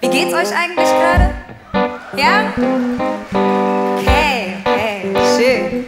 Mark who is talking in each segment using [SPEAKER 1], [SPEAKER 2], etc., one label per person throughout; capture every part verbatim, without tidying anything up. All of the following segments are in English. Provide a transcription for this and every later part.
[SPEAKER 1] Wie geht's euch eigentlich gerade? Ja? Okay, okay, schön.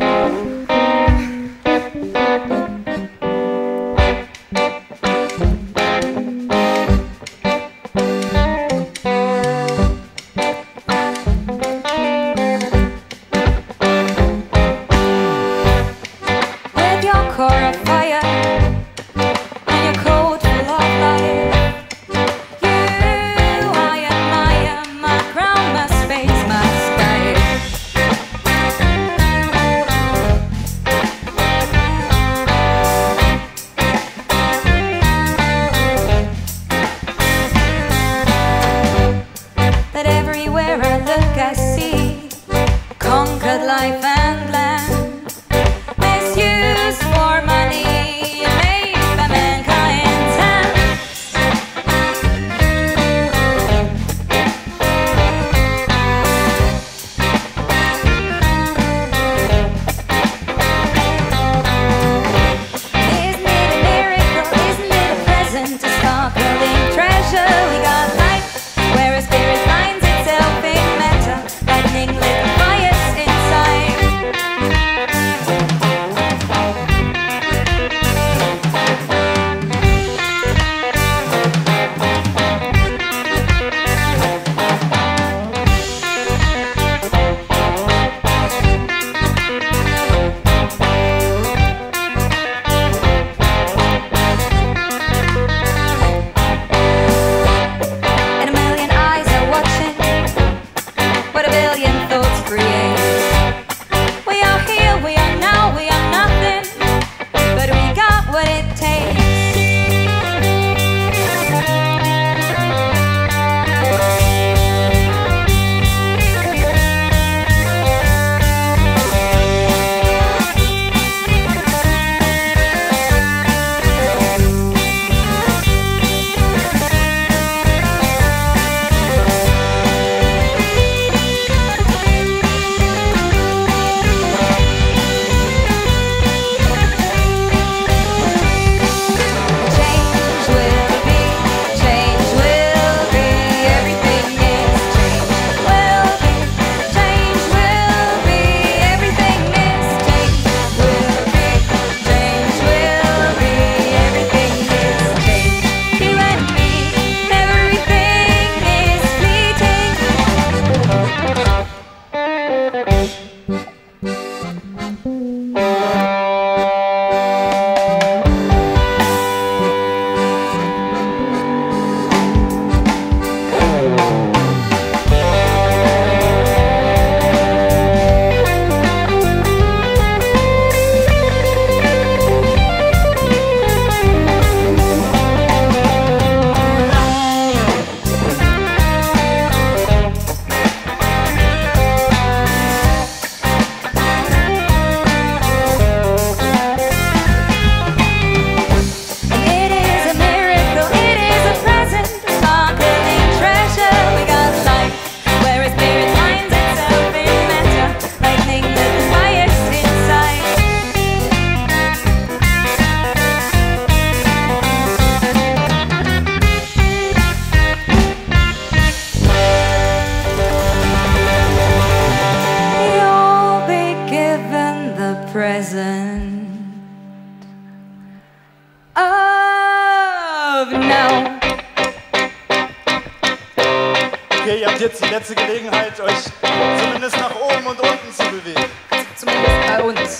[SPEAKER 2] Okay, ihr habt jetzt die letzte Gelegenheit, euch zumindest nach oben und unten zu bewegen.
[SPEAKER 1] Zumindest bei uns.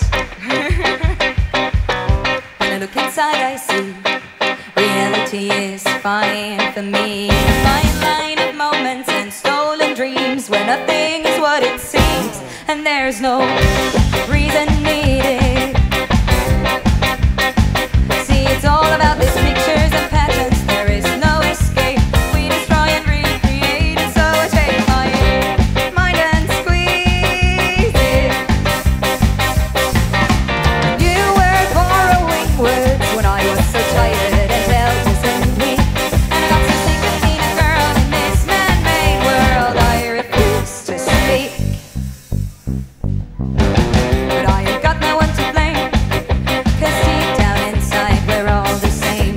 [SPEAKER 1] When I look inside, I see reality is fine for me. Fine line of moments and stolen dreams where nothing is what it seems and there's no reason needed. See, it's all about these pictures and patterns. There is no escape. We destroy and recreate, and so I take my mind and squeeze it. You were borrowing words when I was so tired and helpless and weak, and I got so sick of being a girl in this man-made world. I refuse to speak, but I ain't got no one to blame, 'cause deep down inside we're all the same.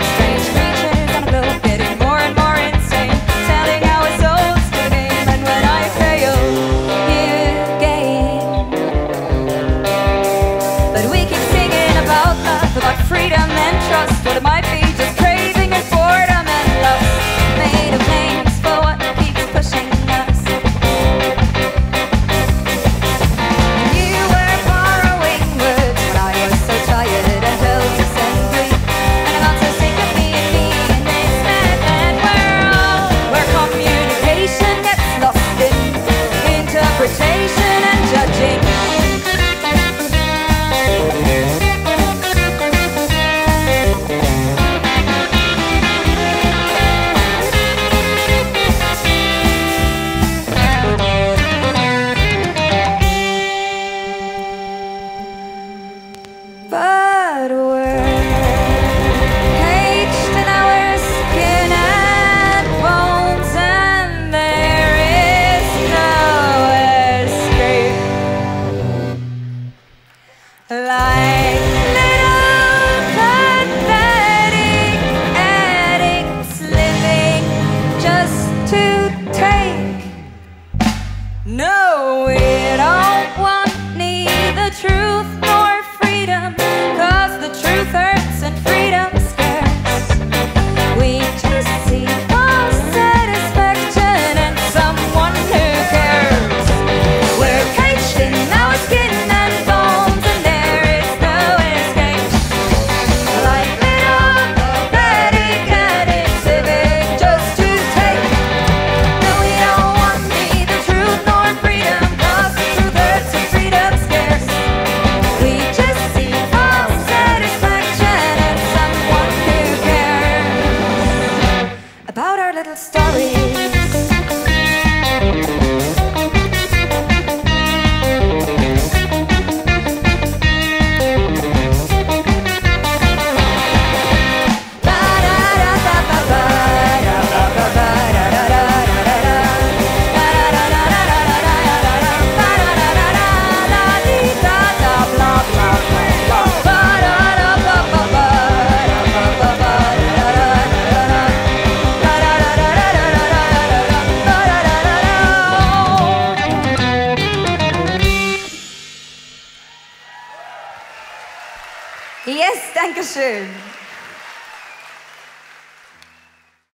[SPEAKER 1] Yes, danke schön.